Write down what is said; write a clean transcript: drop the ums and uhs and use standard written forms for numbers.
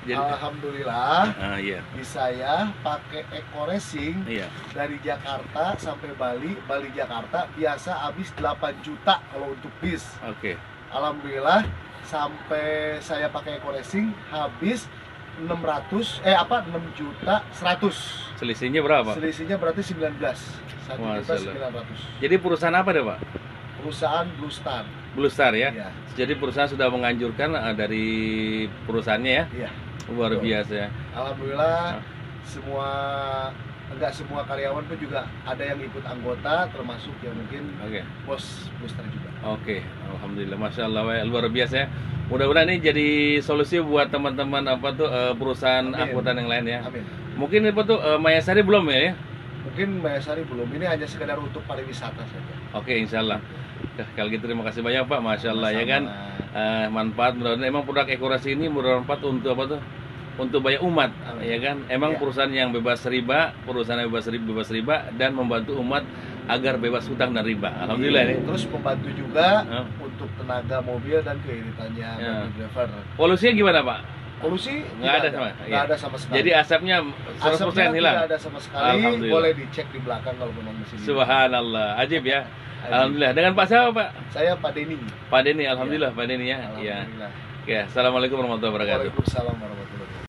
Jadi, alhamdulillah iya. bisa ya pakai Eco Racing Iya. dari Jakarta sampai Bali, Bali Jakarta biasa habis 8 juta kalau untuk bis. Oke. Alhamdulillah sampai saya pakai Eco Racing habis 6 juta 100. Selisihnya berapa? Selisihnya berarti 19. 1.900.000. Jadi perusahaan apa deh, Pak? Perusahaan Blue Star. Blue Star ya? Iya. Jadi perusahaan sudah menganjurkan dari perusahaannya ya? Iya. Luar Betul. biasa ya. Alhamdulillah enggak semua karyawan pun juga ada yang ikut anggota, termasuk yang mungkin Oke. bos Blue Star juga. Oke, alhamdulillah, masya Allah, wah, luar biasa ya. Mudah-mudahan ini jadi solusi buat teman-teman perusahaan Amin. angkutan yang lain ya. Amin. Mungkin Mayasari belum ya? Mungkin Mayasari belum, ini hanya sekedar untuk pariwisata saja. Oke, insya Allah. Kalau gitu terima kasih banyak Pak, masya Allah ya kan. Sama-sama. Manfaat, mudah-mudahan emang produk Ekorasi ini bermanfaat untuk untuk banyak umat. Amin. Ya kan. Emang Ya. perusahaan yang bebas riba, perusahaan yang bebas riba dan membantu umat agar bebas hutang dan riba. Alhamdulillah ini. Terus membantu juga Ya. untuk tenaga mobil dan keiritannya Ya. bagi driver. Polusinya gimana Pak? Polusi Nggak ada sama? nggak Iya. ada sama sekali. Jadi asapnya 100% Asapnya hilang. tidak ada sama sekali. Alhamdulillah. Boleh dicek di belakang kalau memang mesin. Subhanallah, ajib ya. Ajib. Alhamdulillah. Dengan Pak siapa Pak? Saya Pak Denny. Pak Denny, alhamdulillah Pak Denny ya. Iya. Alhamdulillah. Oke, assalamualaikum warahmatullahi wabarakatuh. Waalaikumsalam warahmatullahi wabarakatuh.